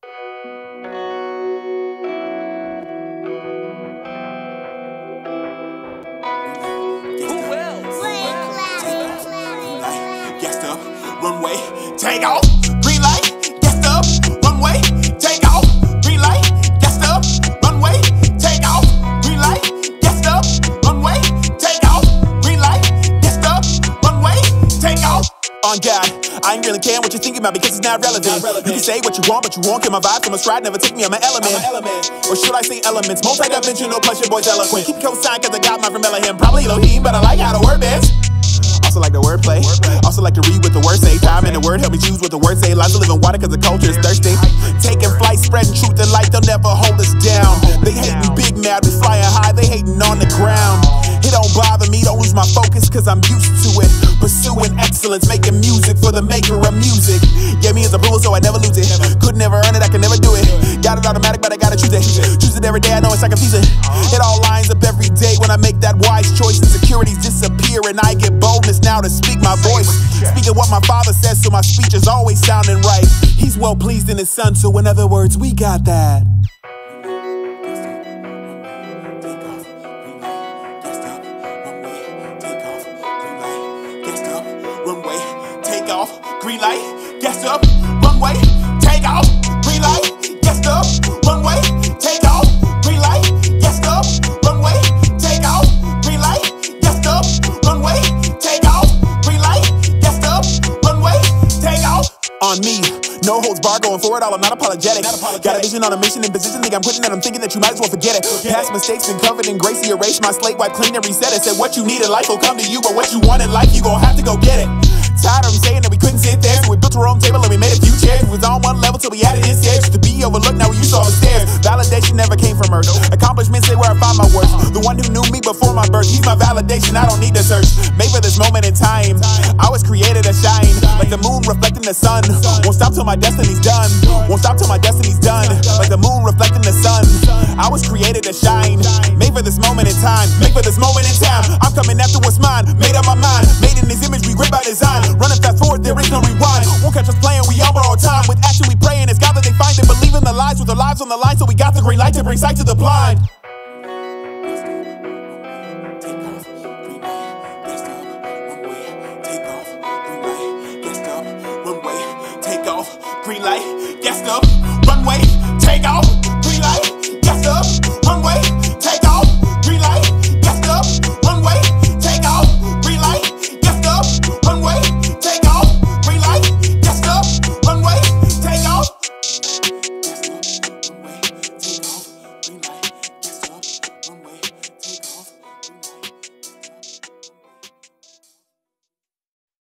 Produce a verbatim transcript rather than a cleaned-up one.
Gassed up, runway, take off. Green light, gassed up, runway, take off. Green light, gassed up, runway, take off. Green light, gassed up, runway, take off. Green light, gassed up, runway, take off. On God, I ain't really caring what you're thinking about because it's not relevant. Not relevant. You can say what you want, but you won't get my vibe. So my stride never take me, I'm an element. I'm an element. Or should I say elements? Multi-dimensional, plus your boy's eloquent. Keep cosign cause I got mine from Elohim. Probably Elohim, but I like how the word bends. Also like the wordplay. Also like to read what the words say. Time and the word help me choose what the words say. Lives to live in water cause the culture is thirsty. Taking flight, spreading truth and light, they'll never hold us down. They hating big mad, we flying high, they hating on the ground. It don't bother me, don't lose my focus cause I'm used to it. Pursuing excellence, making music for the maker of music. Gave me as a rule so I never lose it. Could never earn it, I can never do it. Got it automatic but I gotta choose it. Choose it every day, I know it's like confusing. It all lines up every day when I make that wise choice. Insecurities disappear and I get boldness now to speak my voice. Speaking what my father says so my speech is always sounding right. He's well pleased in his son, so in other words, we got that. Runway, take off, green light, gassed up, runway, take off, green light, gassed up, runway, take off, green light, gassed up, runway, take off, green light, gassed up, runway, take off, green light, gassed up, runway, take off. On me, no holds bar going forward, all I'm not apologetic. Not apologetic. Got a vision on a mission and position, think I'm putting it, I'm thinking that you might as well forget it. Forget Past it. Mistakes been covered in grace, erase my slate, wipe clean and reset it. Said what you need in life will come to you, but what you want in life, you gon' have to go get it. Tired of them saying that we couldn't sit there, so we built our own table and we made a few chairs. We was on one level till we added this edge. To be overlooked, now we use all the stairs. Validation never came from earth. Accomplishments say where I find my worth. The one who knew me before my birth, he's my validation, I don't need to search. Made for this moment in time, I was created to shine. Like the moon reflecting the sun. Won't stop till my destiny's done. Won't stop till my destiny's done. Like the moon reflecting the sun. I was created to shine. Made for this moment in time. Made for this moment in time. I'm coming after what's mine. Made up my mind. Made in his image, we great by design. Running fast forward, there is no rewind. Won't catch us playing, we on borrowed time. With action we praying, it's God that they find and believe in the lies with their lives on the line. So we got the green light to bring sight to the blind. Green light, gassed up, runway, take off.